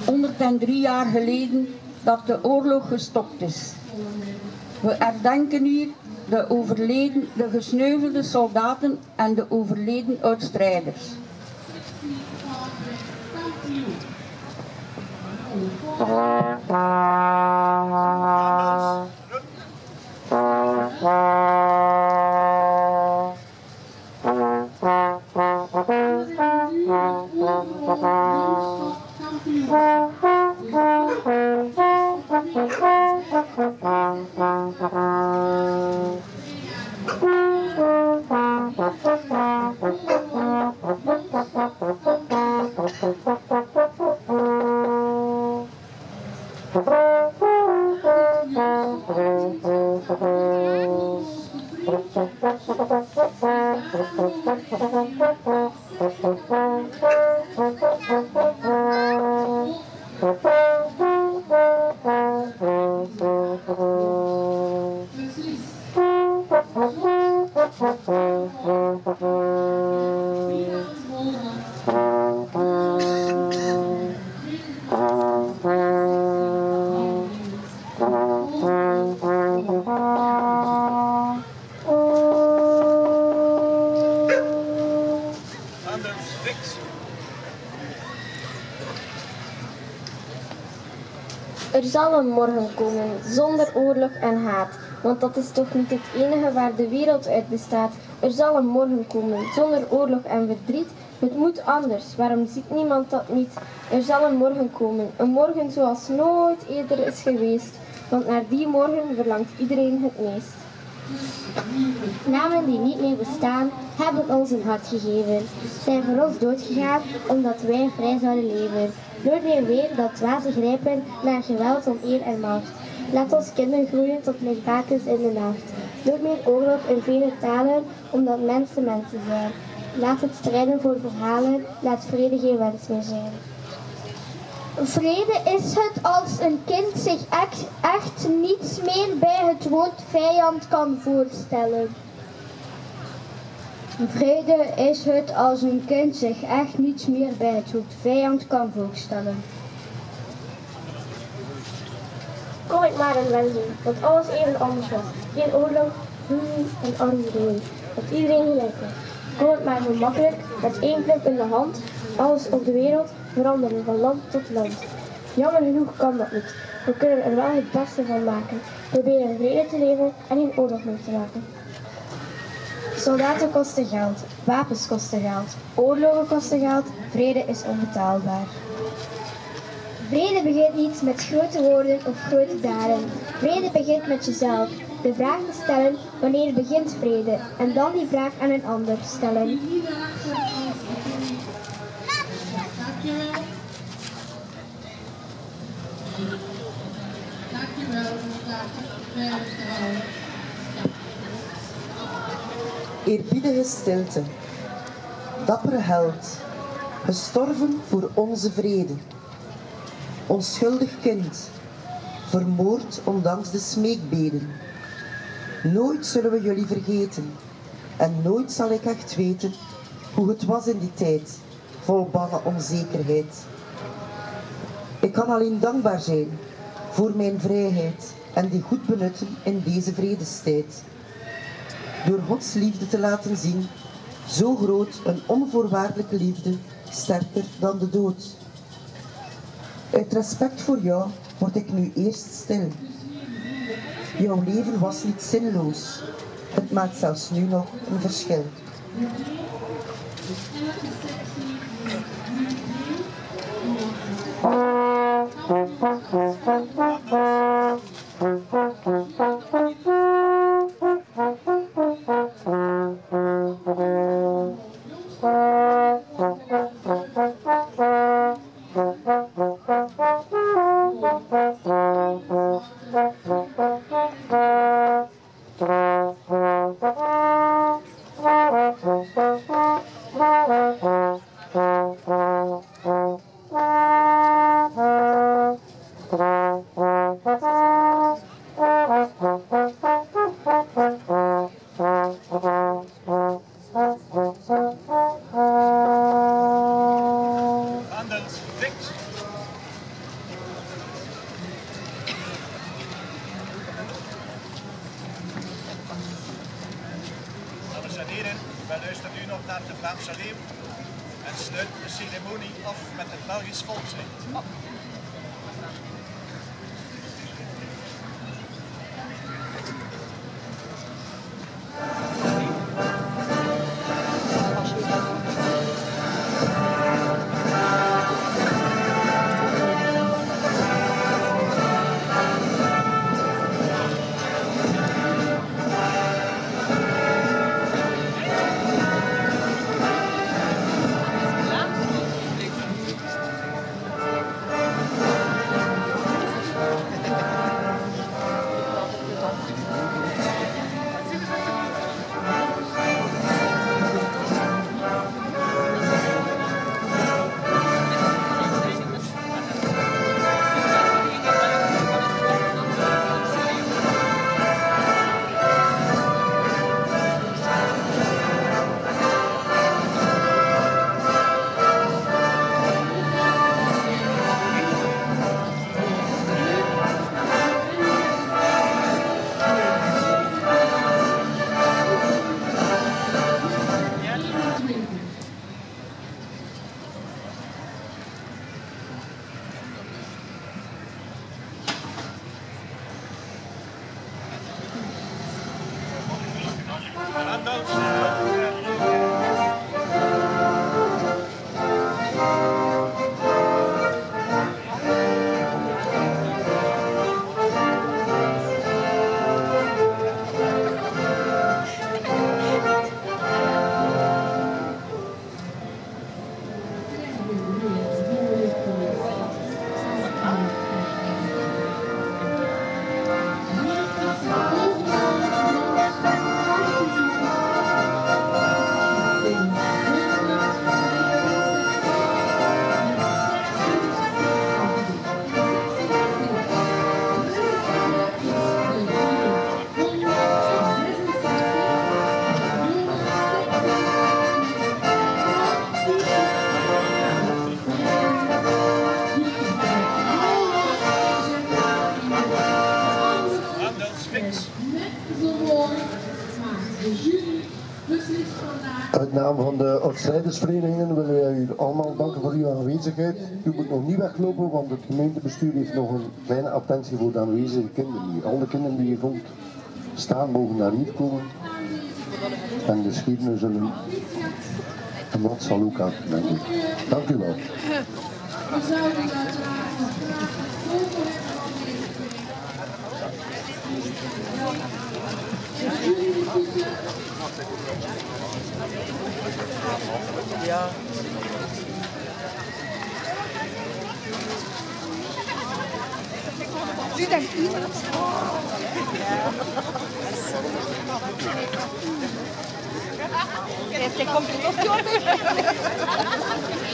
103 jaar geleden dat de oorlog gestopt is. We herdenken hier de gesneuvelde soldaten en de overleden oud-strijders. Er zal een morgen komen, zonder oorlog en haat, want dat is toch niet het enige waar de wereld uit bestaat. Er zal een morgen komen, zonder oorlog en verdriet. Het moet anders, waarom ziet niemand dat niet? Er zal een morgen komen, een morgen zoals nooit eerder is geweest, want naar die morgen verlangt iedereen het meest. Namen die niet meer bestaan, hebben ons een hart gegeven, zijn voor ons doodgegaan, omdat wij vrij zouden leven. Nooit meer weer dat dwaze grijpen naar geweld om eer en macht. Laat ons kinderen groeien tot lichtbakens in de nacht. Nooit meer oorlog in vele talen, omdat mensen mensen zijn. Laat het strijden voor verhalen, laat vrede geen wens meer zijn. Vrede is het als een kind zich echt niets meer bij het woord vijand kan voorstellen. Vrede is het als een kind zich echt niets meer bij het woord vijand kan voorstellen. Kon ik maar een wens doen, dat alles even anders was. Geen oorlog, groei en armoede, dat iedereen gelijk was. Kon het maar zo makkelijk, met één klik in de hand, alles op de wereld veranderen van land tot land. Jammer genoeg kan dat niet. We kunnen er wel het beste van maken. Proberen in vrede te leven en geen oorlog meer te maken. Soldaten kosten geld, wapens kosten geld, oorlogen kosten geld, vrede is onbetaalbaar. Vrede begint niet met grote woorden of grote daden. Vrede begint met jezelf. De vraag te stellen, wanneer begint vrede? En dan die vraag aan een ander stellen. Eerbiedige stilte, dappere held, gestorven voor onze vrede. Onschuldig kind, vermoord ondanks de smeekbeden. Nooit zullen we jullie vergeten en nooit zal ik echt weten hoe het was in die tijd, vol bange onzekerheid. Ik kan alleen dankbaar zijn voor mijn vrijheid en die goed benutten in deze vredestijd. Door Gods liefde te laten zien, zo groot een onvoorwaardelijke liefde, sterker dan de dood. Uit respect voor jou word ik nu eerst stil. Jouw leven was niet zinloos, het maakt zelfs nu nog een verschil. naar de Vlaamse leeuw en sluit de ceremonie af met het Belgisch volkslied. Uit naam van de oud-strijdersverenigingen willen wij u allemaal danken voor uw aanwezigheid. U moet nog niet weglopen, want het gemeentebestuur heeft nog een kleine attentie voor de aanwezige kinderen hier. Alle kinderen die hier rond staan mogen naar hier komen. En de schedenen zullen een wat zal ook aan, denk ik. Dank u wel. Ja. U denkt niet. Este completo.